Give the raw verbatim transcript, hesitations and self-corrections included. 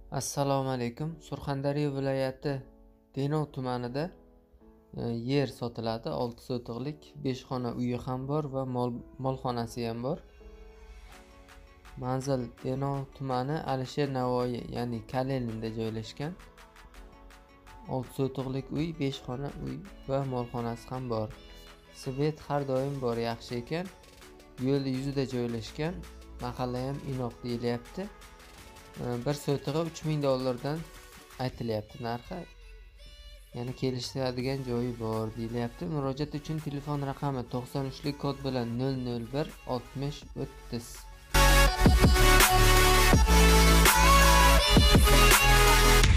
Assalomu alaykum. Surxondaryo viloyati Denov tumanida e, yer sotiladi. olti sotixlik besh xona uyi ham bor va mol molxonasi ham bor. Manzil Denov tumani Alisher Navoiy, ya'ni Kalelinda joylashgan. olti sotixlik uy, besh xona uy va molxonasi ham bor. Svet har doim bor, yaxshi ekan. Yo'l yuzida joylashgan. Mahalla ham inoq deyilyapti. Bir sotig'i uch ming dollardan aytilyapti narxi. Ya'ni kelishadigan joyi bor deyilyapti. Murojaat uchun telefon raqami to'qson uchlik kod bilan nol nol bir oltmish o'ttiz.